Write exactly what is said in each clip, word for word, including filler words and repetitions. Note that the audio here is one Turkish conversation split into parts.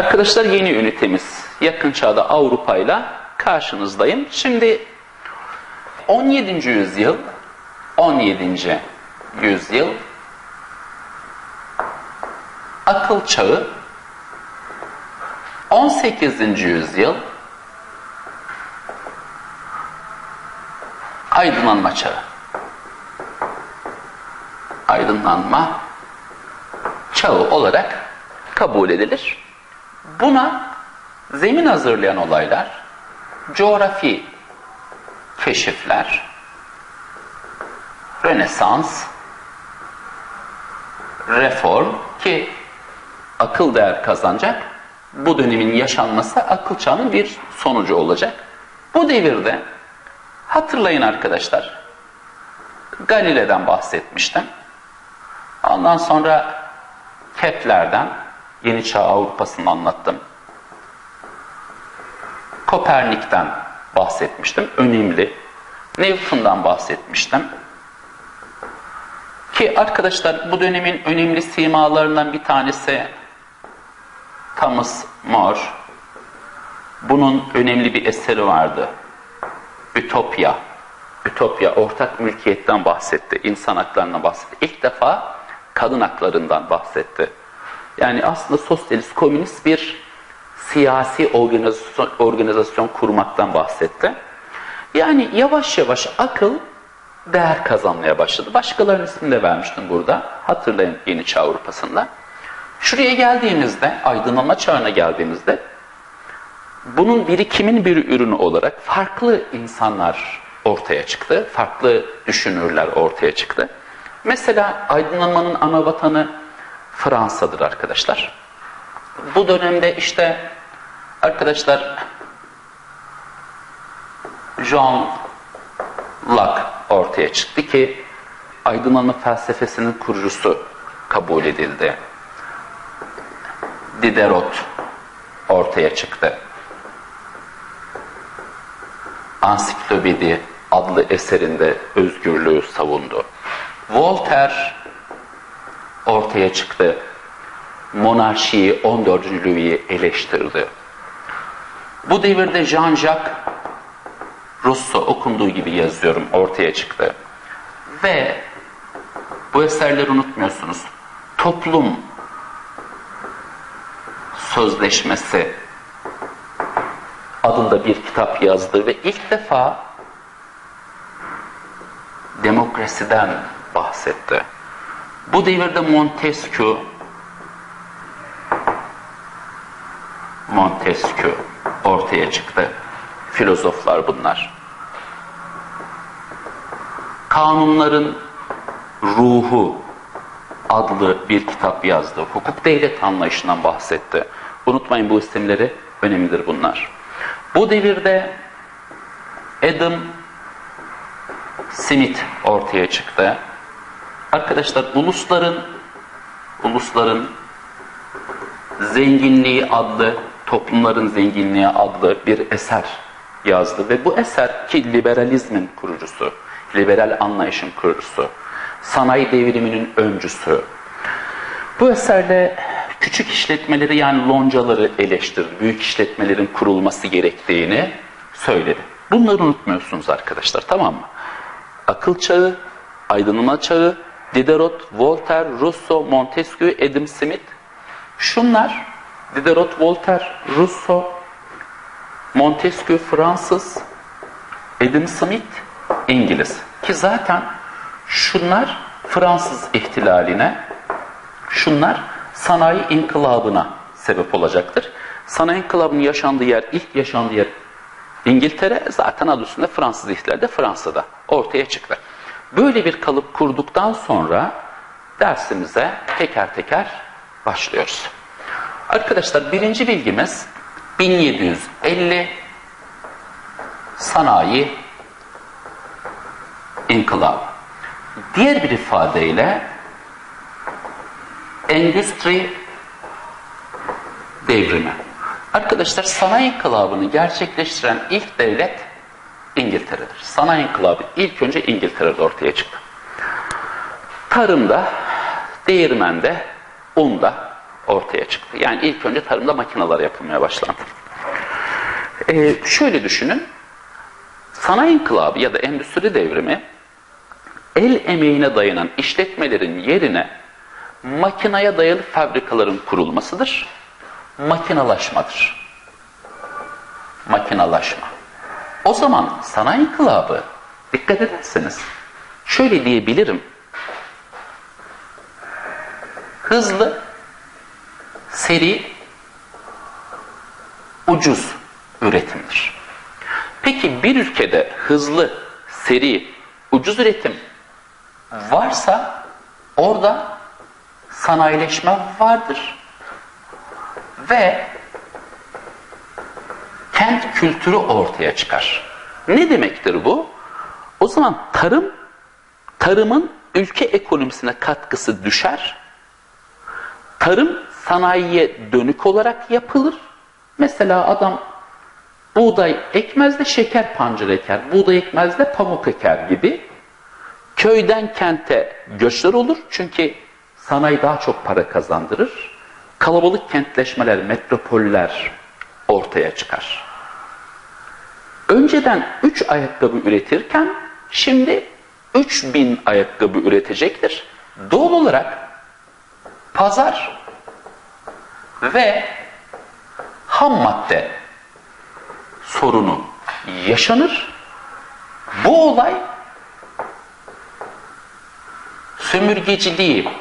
Arkadaşlar yeni ünitemiz. Yakın çağda Avrupa ile karşınızdayım. Şimdi on yedinci yüzyıl, on yedinci yüzyıl akıl çağı, on sekizinci yüzyıl aydınlanma çağı. Aydınlanma çağı olarak kabul edilir. Buna zemin hazırlayan olaylar, coğrafi keşifler, Rönesans, reform ki akıl değer kazanacak. Bu dönemin yaşanması akıl çağının bir sonucu olacak. Bu devirde hatırlayın arkadaşlar, Galile'den bahsetmiştim. Ondan sonra Kepler'den, Yeni Çağ Avrupa'sını anlattım. Kopernik'ten bahsetmiştim, önemli. Newton'dan bahsetmiştim. Ki arkadaşlar bu dönemin önemli simalarından bir tanesi Thomas More. Bunun önemli bir eseri vardı. Ütopya. Ütopya, ortak mülkiyetten bahsetti, insan haklarından bahsetti. İlk defa kadın haklarından bahsetti. Yani aslında sosyalist, komünist bir siyasi organizasyon, organizasyon kurmaktan bahsetti. Yani yavaş yavaş akıl değer kazanmaya başladı. Başkalarının ismini de vermiştim burada. Hatırlayın Yeni Çağ Avrupa'sında. Şuraya geldiğimizde, aydınlanma çağına geldiğimizde bunun birikimin bir ürünü olarak farklı insanlar ortaya çıktı. Farklı düşünürler ortaya çıktı. Mesela aydınlanmanın ana vatanı Fransa'dır arkadaşlar. Bu dönemde işte arkadaşlar Jean Locke ortaya çıktı ki aydınlanma felsefesinin kurucusu kabul edildi. Diderot ortaya çıktı. Ansiklopedi adlı eserinde özgürlüğü savundu. Voltaire ortaya çıktı. Monarşiyi, on dördüncü Louis'i eleştirdi. Bu devirde Jean-Jacques Rousseau, okunduğu gibi yazıyorum, ortaya çıktı. Ve bu eserleri unutmuyorsunuz. Toplum Sözleşmesi adında bir kitap yazdı ve ilk defa demokrasiden bahsetti. Bu devirde Montesquieu Montesquieu ortaya çıktı. Filozoflar bunlar. Kanunların Ruhu adlı bir kitap yazdı. Hukuk devlet anlayışından bahsetti. Unutmayın, bu isimleri önemlidir bunlar. Bu devirde Adam Smith ortaya çıktı. Arkadaşlar ulusların ulusların zenginliği adlı, toplumların zenginliği adlı bir eser yazdı ve bu eser ki liberalizmin kurucusu, liberal anlayışın kurucusu, sanayi devriminin öncüsü. Bu eserle küçük işletmeleri, yani loncaları eleştirdi. Büyük işletmelerin kurulması gerektiğini söyledi. Bunları unutmuyorsunuz arkadaşlar, tamam mı? Akıl çağı, aydınlanma çağı, Diderot, Voltaire, Rousseau, Montesquieu, Adam Smith. Şunlar, Diderot, Voltaire, Rousseau, Montesquieu Fransız, Adam Smith İngiliz. Ki zaten şunlar Fransız ihtilaline, şunlar sanayi inkılabına sebep olacaktır. Sanayi inkılabının yaşandığı yer, ilk yaşandığı yer İngiltere, zaten adı üstünde Fransız ihtilali de Fransa'da ortaya çıktı. Böyle bir kalıp kurduktan sonra dersimize teker teker başlıyoruz. Arkadaşlar birinci bilgimiz bin yedi yüz elli sanayi inkılabı. Diğer bir ifadeyle endüstri devrimi. Arkadaşlar sanayi inkılabını gerçekleştiren ilk devlet İngiltere'dir. Sanayi inkılabı ilk önce İngiltere'de ortaya çıktı. Tarımda, değirmende, unda ortaya çıktı. Yani ilk önce tarımda makineler yapılmaya başlandı. Ee, şöyle düşünün, sanayi inkılabı ya da endüstri devrimi el emeğine dayanan işletmelerin yerine makineye dayalı fabrikaların kurulmasıdır. Makinalaşmadır. Makinalaşma. O zaman sanayi inkılabı, dikkat ederseniz şöyle diyebilirim: hızlı, seri, ucuz üretimdir. Peki bir ülkede hızlı, seri, ucuz üretim varsa orada sanayileşme vardır. Ve kent kültürü ortaya çıkar. Ne demektir bu? O zaman tarım, tarımın ülke ekonomisine katkısı düşer. Tarım sanayiye dönük olarak yapılır. Mesela adam buğday ekmez de şeker pancarı eker, buğday ekmez de pamuk eker gibi. Köyden kente göçler olur çünkü sanayi daha çok para kazandırır. Kalabalık kentleşmeler, metropoller ortaya çıkar. Önceden üç ayakkabı üretirken şimdi üç bin ayakkabı üretecektir. Doğal olarak pazar ve ham madde sorunu yaşanır. Bu olay sömürgeciliği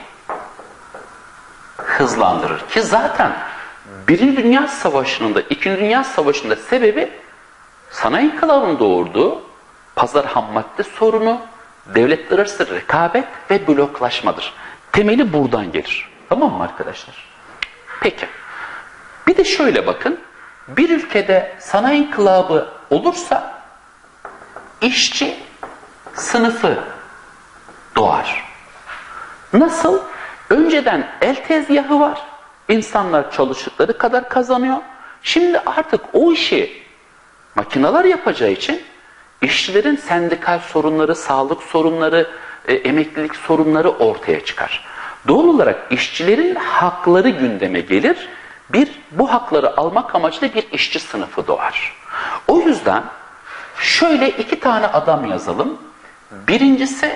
hızlandırır ki zaten Birinci Dünya Savaşı'nın da İkinci Dünya Savaşı'nın da sebebi sanayi inkılabının doğurduğu pazar ham madde sorunu, devletler arası rekabet ve bloklaşmadır. Temeli buradan gelir. Tamam mı arkadaşlar? Peki. Bir de şöyle bakın. Bir ülkede sanayi inkılabı olursa işçi sınıfı doğar. Nasıl? Önceden el tezgahı var. İnsanlar çalıştıkları kadar kazanıyor. Şimdi artık o işi makineler yapacağı için işçilerin sendikal sorunları, sağlık sorunları, e, emeklilik sorunları ortaya çıkar. Doğal olarak işçilerin hakları gündeme gelir. Bir, bu hakları almak amacıyla bir işçi sınıfı doğar. O yüzden şöyle iki tane adam yazalım. Birincisi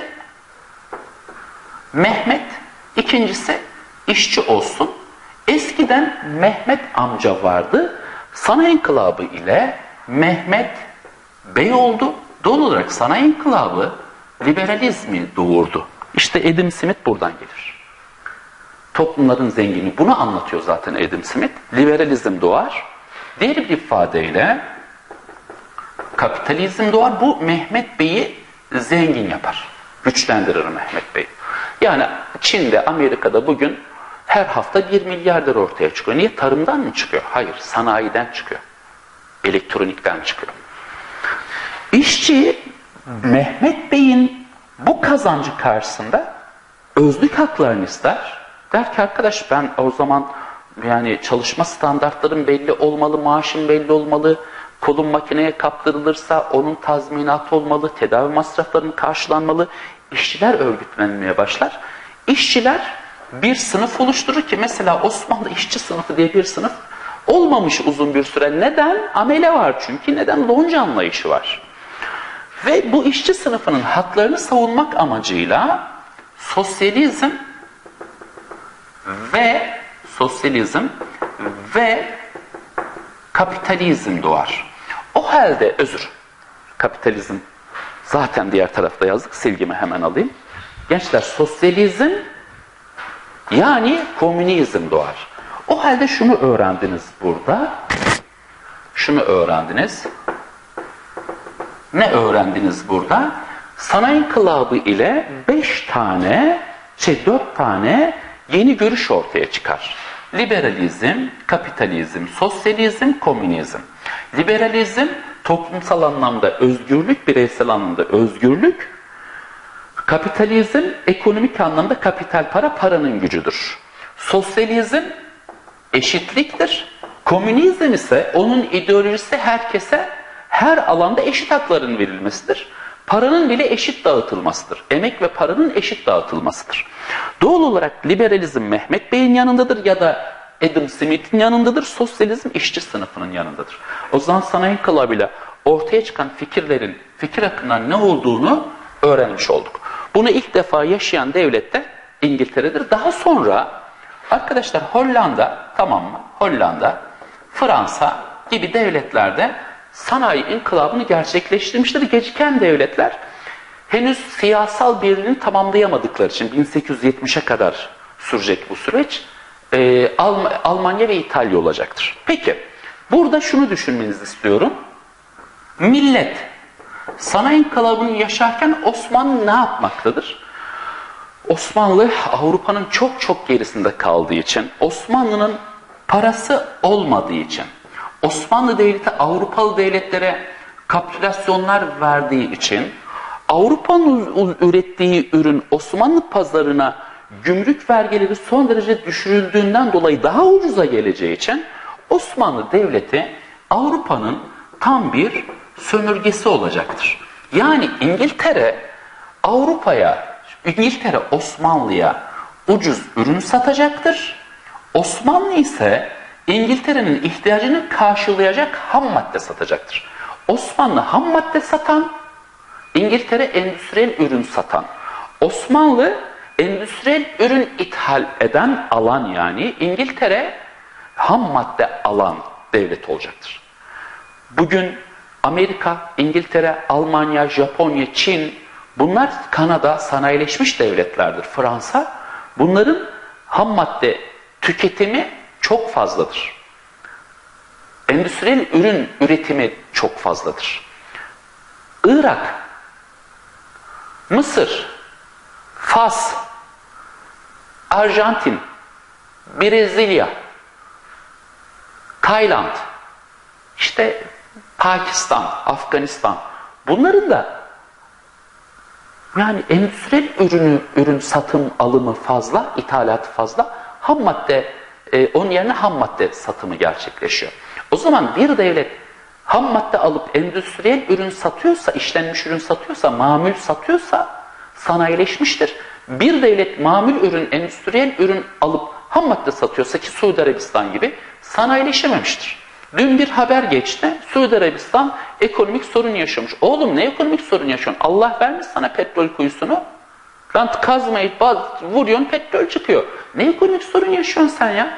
Mehmet, ikincisi işçi olsun. Eskiden Mehmet amca vardı. Sanayi inkılabı ile Mehmet Bey oldu. Doğal olarak sanayi inkılabı liberalizmi doğurdu. İşte Adam Smith buradan gelir. Toplumların zenginliği. Bunu anlatıyor zaten Adam Smith. Liberalizm doğar. Diğer bir ifadeyle kapitalizm doğar. Bu Mehmet Bey'i zengin yapar. Güçlendirir Mehmet Bey. Yani Çin'de, Amerika'da bugün her hafta bir milyarder ortaya çıkıyor. Niye? Tarımdan mı çıkıyor? Hayır, sanayiden çıkıyor. Elektronikten çıkıyor. İşçi Mehmet Bey'in bu kazancı karşısında özlük haklarını ister. Der ki arkadaş ben o zaman yani çalışma standartlarım belli olmalı, maaşım belli olmalı, kolum makineye kaptırılırsa onun tazminatı olmalı, tedavi masraflarının karşılanmalı. İşçiler örgütlenmeye başlar. İşçiler bir sınıf oluşturur ki mesela Osmanlı işçi sınıfı diye bir sınıf olmamış uzun bir süre. Neden? Amele var çünkü. Neden? Lonca anlayışı var. Ve bu işçi sınıfının haklarını savunmak amacıyla sosyalizm ve sosyalizm ve kapitalizm doğar. O halde özür. Kapitalizm zaten diğer tarafta yazdık. Silgimi hemen alayım. Gençler sosyalizm yani komünizm doğar. O halde şunu öğrendiniz burada. Şunu öğrendiniz. Ne öğrendiniz burada? Sanayi inkılabı ile beş tane, şey dört tane yeni görüş ortaya çıkar. Liberalizm, kapitalizm, sosyalizm, komünizm. Liberalizm toplumsal anlamda özgürlük, bireysel anlamda özgürlük. Kapitalizm ekonomik anlamda kapital para, paranın gücüdür. Sosyalizm eşitliktir. Komünizm ise onun ideolojisi herkese her alanda eşit hakların verilmesidir. Paranın bile eşit dağıtılmasıdır. Emek ve paranın eşit dağıtılmasıdır. Doğal olarak liberalizm Mehmet Bey'in yanındadır ya da Adam Smith'in yanındadır, sosyalizm işçi sınıfının yanındadır. O zaman sanayi inkılabıyla ortaya çıkan fikirlerin, fikir akımlarının ne olduğunu öğrenmiş olduk. Bunu ilk defa yaşayan devlet de İngiltere'dir. Daha sonra arkadaşlar Hollanda, tamam mı? Hollanda, Fransa gibi devletlerde sanayi inkılabını gerçekleştirmiştir. Geciken devletler henüz siyasal birliğini tamamlayamadıkları için bin sekiz yüz yetmişe kadar sürecek bu süreç. Ee, Alm Almanya ve İtalya olacaktır. Peki, burada şunu düşünmenizi istiyorum. Millet sanayi inkılabını yaşarken Osmanlı ne yapmaktadır? Osmanlı Avrupa'nın çok çok gerisinde kaldığı için, Osmanlı'nın parası olmadığı için, Osmanlı Devleti Avrupalı devletlere kapitülasyonlar verdiği için, Avrupa'nın ürettiği ürün Osmanlı pazarına gümrük vergileri son derece düşürüldüğünden dolayı daha ucuza geleceği için Osmanlı Devleti Avrupa'nın tam bir sömürgesi olacaktır. Yani İngiltere Avrupa'ya, İngiltere Osmanlı'ya ucuz ürün satacaktır. Osmanlı ise İngiltere'nin ihtiyacını karşılayacak ham madde satacaktır. Osmanlı ham madde satan, İngiltere endüstriyel ürün satan. Osmanlı endüstriyel ürün ithal eden alan, yani İngiltere ham madde alan devlet olacaktır. Bugün Amerika, İngiltere, Almanya, Japonya, Çin, bunlar Kanada sanayileşmiş devletlerdir. Fransa, bunların ham madde tüketimi çok fazladır. Endüstriyel ürün üretimi çok fazladır. Irak, Mısır, Fas, Arjantin, Brezilya, Tayland, işte Pakistan, Afganistan, bunların da yani endüstriyel ürünü, ürün satım alımı fazla, ithalatı fazla, ham madde, e, onun yerine ham madde satımı gerçekleşiyor. O zaman bir devlet ham madde alıp endüstriyel ürün satıyorsa, işlenmiş ürün satıyorsa, mamul satıyorsa sanayileşmiştir. Bir devlet mamul ürün, endüstriyel ürün alıp ham madde satıyorsa, ki Suudi Arabistan gibi, sanayileşememiştir. Dün bir haber geçti. Suudi Arabistan ekonomik sorun yaşamış. Oğlum ne ekonomik sorun yaşıyorsun? Allah vermiş sana petrol kuyusunu. Lan kazmayı baz, vuruyorsun, petrol çıkıyor. Ne ekonomik sorun yaşıyorsun sen ya?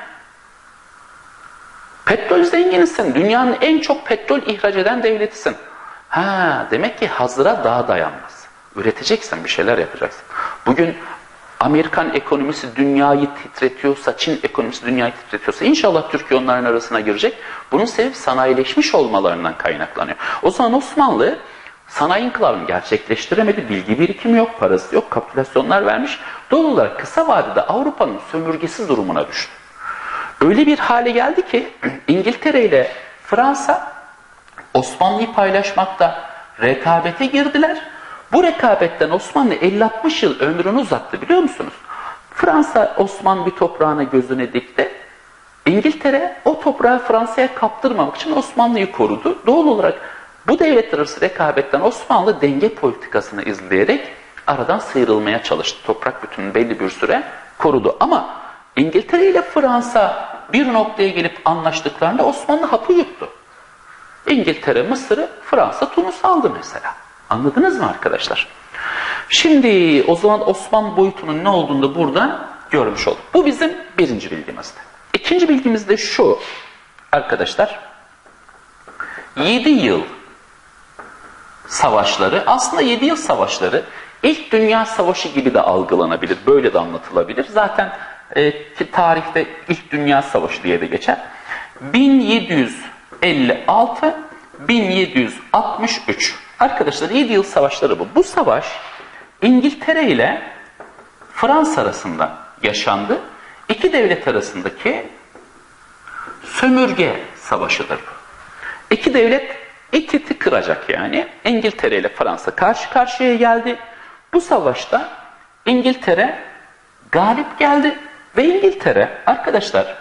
Petrol zenginisin. Dünyanın en çok petrol ihraç eden devletisin. Ha, demek ki hazıra daha dayanmaz. Üreteceksin, bir şeyler yapacaksın. Bugün Amerikan ekonomisi dünyayı titretiyorsa, Çin ekonomisi dünyayı titretiyorsa, inşallah Türkiye onların arasına girecek. Bunun sebebi sanayileşmiş olmalarından kaynaklanıyor. O zaman Osmanlı sanayi inkılabını gerçekleştiremedi. Bilgi birikimi yok, parası yok, kapitülasyonlar vermiş. Doğal olarak kısa vadede Avrupa'nın sömürgesi durumuna düştü. Öyle bir hale geldi ki İngiltere ile Fransa Osmanlı'yı paylaşmakta rekabete girdiler. Bu rekabetten Osmanlı elli altmış yıl ömrünü uzattı, biliyor musunuz? Fransa Osmanlı bir toprağına gözüne dikti. İngiltere o toprağı Fransa'ya kaptırmamak için Osmanlı'yı korudu. Doğal olarak bu devletler arası rekabetten Osmanlı denge politikasını izleyerek aradan sıyrılmaya çalıştı. Toprak bütününü belli bir süre korudu. Ama İngiltere ile Fransa bir noktaya gelip anlaştıklarında Osmanlı hapı yuttu. İngiltere Mısır'ı, Fransa Tunus'u aldı mesela. Anladınız mı arkadaşlar? Şimdi o zaman Osmanlı boyutunun ne olduğunu da burada görmüş olduk. Bu bizim birinci bilgimizdi. İkinci bilgimiz de şu arkadaşlar. yedi yıl savaşları, aslında yedi yıl savaşları ilk Dünya Savaşı gibi de algılanabilir. Böyle de anlatılabilir. Zaten e, tarihte ilk Dünya Savaşı diye de geçer. bin yedi yüz elli altı bin yedi yüz altmış üç. Arkadaşlar yedi yıl savaşları bu. Bu savaş İngiltere ile Fransa arasında yaşandı. İki devlet arasındaki sömürge savaşıdır bu. İki devlet ititi kıracak yani. İngiltere ile Fransa karşı karşıya geldi. Bu savaşta İngiltere galip geldi ve İngiltere arkadaşlar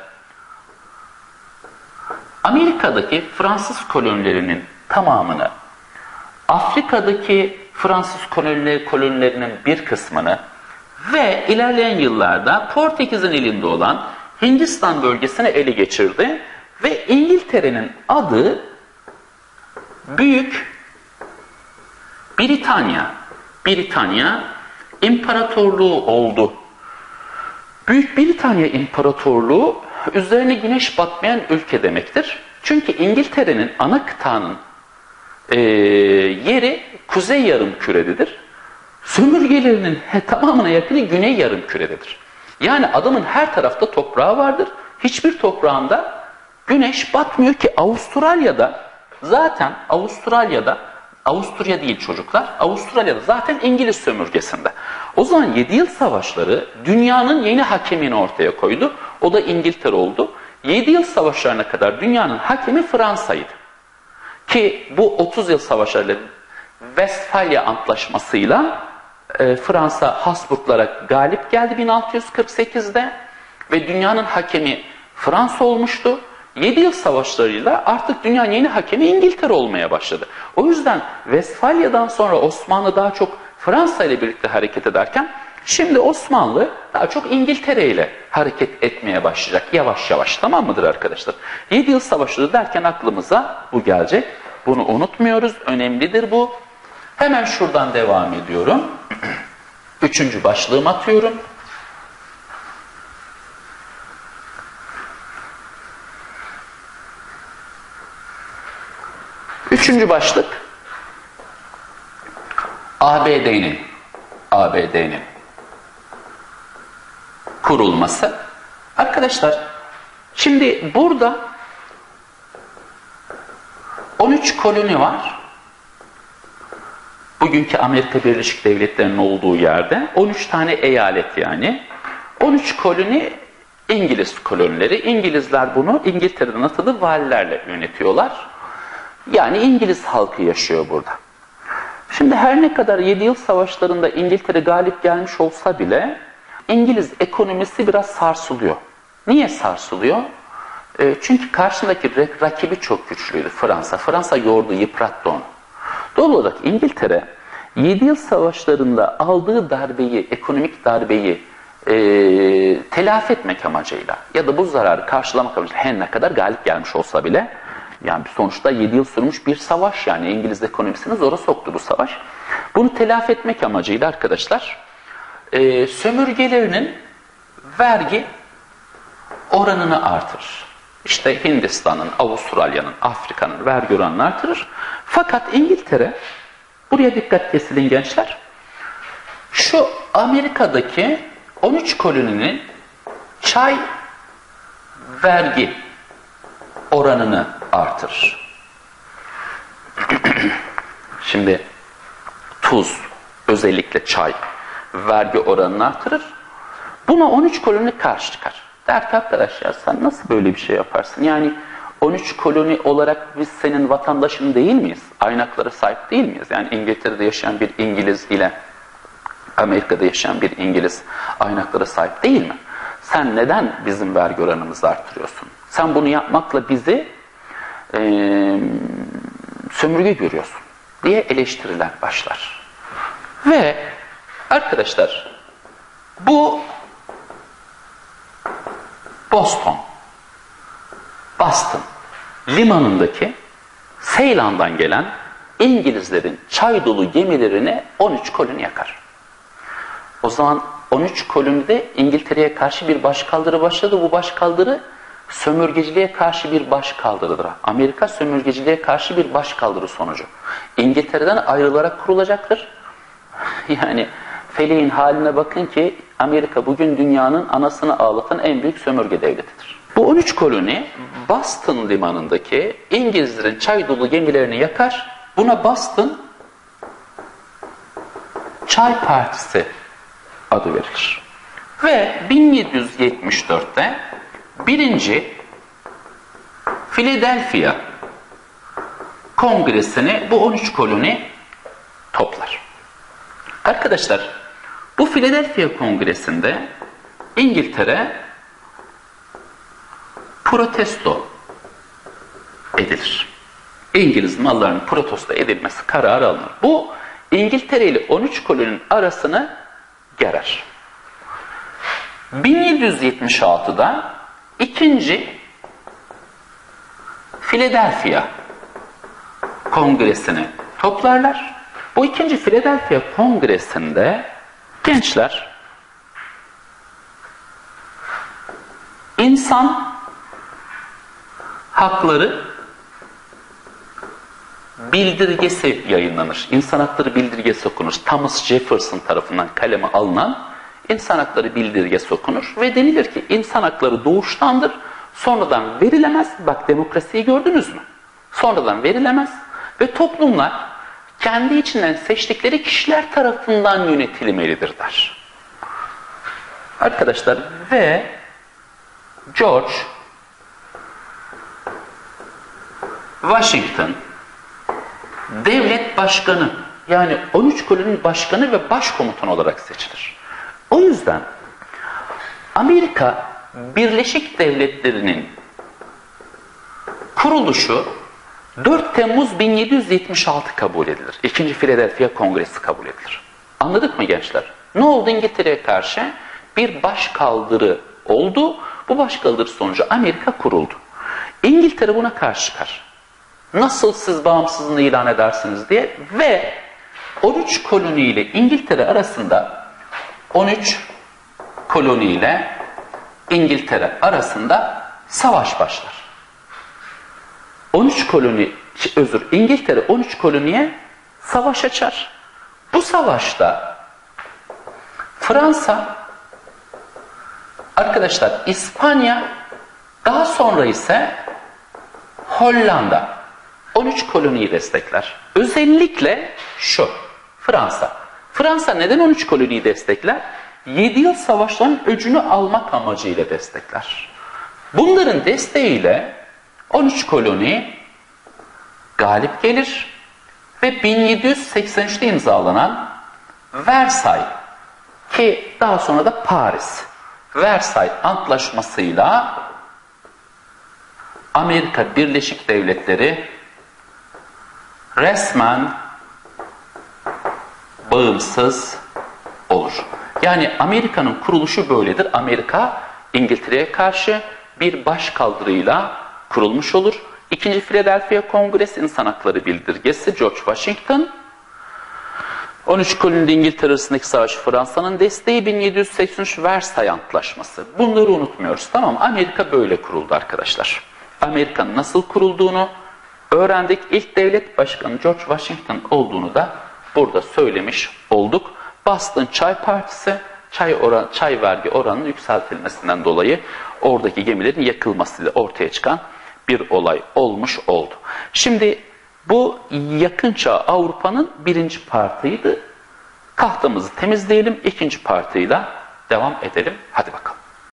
Amerika'daki Fransız kolonilerinin tamamını, Afrika'daki Fransız kolonileri, kolonilerinin bir kısmını ve ilerleyen yıllarda Portekiz'in elinde olan Hindistan bölgesini ele geçirdi ve İngiltere'nin adı Büyük Britanya, Britanya İmparatorluğu oldu. Büyük Britanya İmparatorluğu üzerine güneş batmayan ülke demektir. Çünkü İngiltere'nin ana kıtanın e, yeri kuzey yarımkürededir. Sömürgelerinin he, tamamına yakını güney yarımkürededir. Yani adamın her tarafta toprağı vardır. Hiçbir toprağında güneş batmıyor ki Avustralya'da zaten Avustralya'da Avusturya değil çocuklar. Avustralya'da zaten İngiliz sömürgesinde. O zaman yedi yıl savaşları dünyanın yeni hakemini ortaya koydu. O da İngiltere oldu. yedi yıl savaşlarına kadar dünyanın hakemi Fransa'ydı. Ki bu otuz yıl savaşlarıyla Westfalia Antlaşması'yla e, Fransa Habsburglara galip geldi bin altı yüz kırk sekizde ve dünyanın hakemi Fransa olmuştu. yedi yıl savaşlarıyla artık dünyanın yeni hakemi İngiltere olmaya başladı. O yüzden Westfalia'dan sonra Osmanlı daha çok Fransa ile birlikte hareket ederken şimdi Osmanlı daha çok İngiltere ile hareket etmeye başlayacak yavaş yavaş, tamam mıdır arkadaşlar? yedi yıl savaşları derken aklımıza bu gelecek. Bunu unutmuyoruz. Önemlidir bu. Hemen şuradan devam ediyorum. Üçüncü başlığımı atıyorum. Üçüncü başlık A B D'nin A B D'nin kurulması. Arkadaşlar şimdi burada on üç koloni var. Bugünkü Amerika Birleşik Devletleri'nin olduğu yerde on üç tane eyalet yani. on üç koloni İngiliz kolonileri. İngilizler bunu İngiltere'den atılı valilerle yönetiyorlar. Yani İngiliz halkı yaşıyor burada. Şimdi her ne kadar yedi yıl savaşlarında İngiltere galip gelmiş olsa bile İngiliz ekonomisi biraz sarsılıyor. Niye sarsılıyor? E, çünkü karşındaki rakibi çok güçlüydü Fransa. Fransa yordu, yıprattı onu. Doğal olarak İngiltere yedi yıl savaşlarında aldığı darbeyi, ekonomik darbeyi e, telafi etmek amacıyla ya da bu zararı karşılamak amacıyla her ne kadar galip gelmiş olsa bile, yani sonuçta yedi yıl sürmüş bir savaş, yani İngiliz ekonomisini zora soktu bu savaş. Bunu telafi etmek amacıyla arkadaşlar e, sömürgelerinin vergi oranını artırır. İşte Hindistan'ın, Avustralya'nın, Afrika'nın vergi oranını artırır. Fakat İngiltere, buraya dikkat kesilin gençler, şu Amerika'daki on üç koloninin çay vergi oranını artırır. Şimdi tuz, özellikle çay vergi oranını artırır. Buna on üç koloni karşı çıkar. Der ki arkadaş ya sen nasıl böyle bir şey yaparsın? Yani on üç koloni olarak biz senin vatandaşın değil miyiz? Aynı haklara sahip değil miyiz? Yani İngiltere'de yaşayan bir İngiliz ile Amerika'da yaşayan bir İngiliz aynı haklara sahip değil mi? Sen neden bizim vergi oranımızı artırıyorsun? Sen bunu yapmakla bizi e, sömürge görüyorsun diye eleştiriler başlar. Ve arkadaşlar bu Boston, Boston limanındaki Seylan'dan gelen İngilizlerin çay dolu gemilerini on üç koloni yakar. O zaman on üç kolonide İngiltere'ye karşı bir başkaldırı başladı. Bu başkaldırı sömürgeciliğe karşı bir başkaldırıdır. Amerika sömürgeciliğe karşı bir başkaldırı sonucu. İngiltere'den ayrılarak kurulacaktır. Yani feleğin haline bakın ki Amerika bugün dünyanın anasını ağlatan en büyük sömürge devletidir. Bu on üç koloni Boston limanındaki İngilizlerin çay dolu gemilerini yakar. Buna Boston Çay Partisi adı verilir. Ve bin yedi yüz yetmiş dörtte birinci Philadelphia Kongresi'ni bu on üç koloni toplar. Arkadaşlar bu Philadelphia Kongresi'nde İngiltere protesto edilir. İngiliz mallarının protesto edilmesi kararı alınır. Bu İngiltere ile on üç koloninin arasını gerer. bin yedi yüz yetmiş altıda ikinci Philadelphia Kongresi'ni toplarlar. Bu ikinci Philadelphia Kongresi'nde gençler insan hakları bildirgesi yayınlanır. İnsan hakları bildirgesi okunur. Thomas Jefferson tarafından kaleme alınan insan hakları bildirgesi okunur ve denilir ki insan hakları doğuştandır, sonradan verilemez. Bak, demokrasiyi gördünüz mü? Sonradan verilemez ve toplumlar kendi içinden seçtikleri kişiler tarafından yönetilmelidir der. Arkadaşlar, ve George Washington devlet başkanı, yani on üç koloninin başkanı ve başkomutan olarak seçilir. O yüzden Amerika Birleşik Devletleri'nin kuruluşu dört Temmuz bin yedi yüz yetmiş altı kabul edilir. İkinci Philadelphia Kongresi kabul edilir. Anladık mı gençler? Ne oldu? İngiltere'ye karşı bir başkaldırı oldu. Bu başkaldırı sonucu Amerika kuruldu. İngiltere buna karşı çıkar. Nasıl siz bağımsızlığını ilan edersiniz diye ve on üç koloni ile İngiltere arasında on üç koloni ile İngiltere arasında savaş başlar. on üç koloni, özür, İngiltere on üç koloniye savaş açar. Bu savaşta Fransa, arkadaşlar İspanya, daha sonra ise Hollanda on üç koloniyi destekler. Özellikle şu, Fransa. Fransa neden on üç koloniyi destekler? yedi yıl savaşların öcünü almak amacıyla destekler. Bunların desteğiyle on üç koloni galip gelir ve bin yedi yüz seksen üçte imzalanan Versay, ki daha sonra da Paris Versay Antlaşması'yla Amerika Birleşik Devletleri resmen bağımsız olur. Yani Amerika'nın kuruluşu böyledir. Amerika İngiltere'ye karşı bir başkaldırıyla kurulmuş olur. İkinci Philadelphia Kongresi İnsan Hakları Bildirgesi, George Washington. on üç kolonide İngiltere arasındaki savaş, Fransa'nın desteği, bin yedi yüz seksen üç Versay Antlaşması. Bunları unutmuyoruz, tamam mı? Amerika böyle kuruldu arkadaşlar. Amerika'nın nasıl kurulduğunu öğrendik. İlk devlet başkanı George Washington olduğunu da burada söylemiş olduk. Boston Çay Partisi, çay, oran, çay vergi oranının yükseltilmesinden dolayı oradaki gemilerin yakılmasıyla ortaya çıkan bir olay olmuş oldu. Şimdi bu yakın çağ Avrupa'nın birinci partiydi. Tahtamızı temizleyelim, ikinci partıyla devam edelim. Hadi bakalım.